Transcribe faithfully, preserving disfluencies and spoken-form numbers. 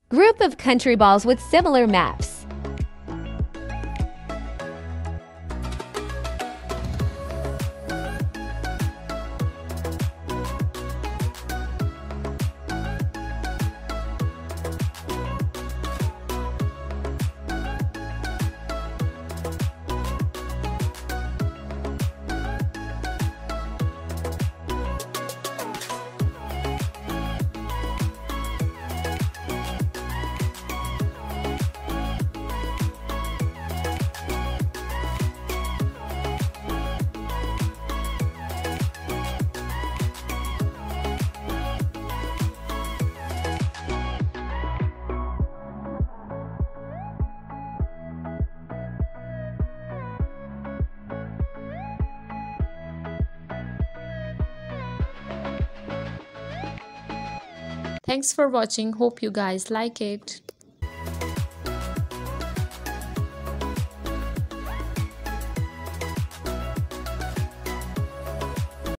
Group of country balls with similar maps. Thanks for watching. Hope you guys like it.